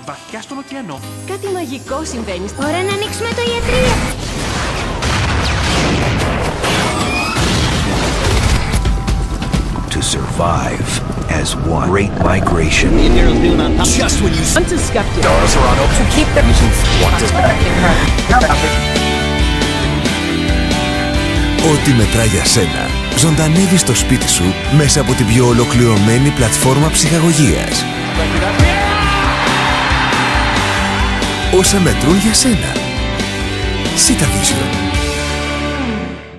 βαθιά στον ωκεανό. Κάτι μαγικό συμβαίνει. Ώρα να ανοίξουμε το ιατρείο. To survive as one great migration. Just when you Want to skeptic. to keep the Ό,τι μετράει για σένα ζωντανεύει στο σπίτι σου μέσα από την πιο ολοκληρωμένη πλατφόρμα ψυχαγωγίας. Όσα μετρούν για σένα. Cytavision.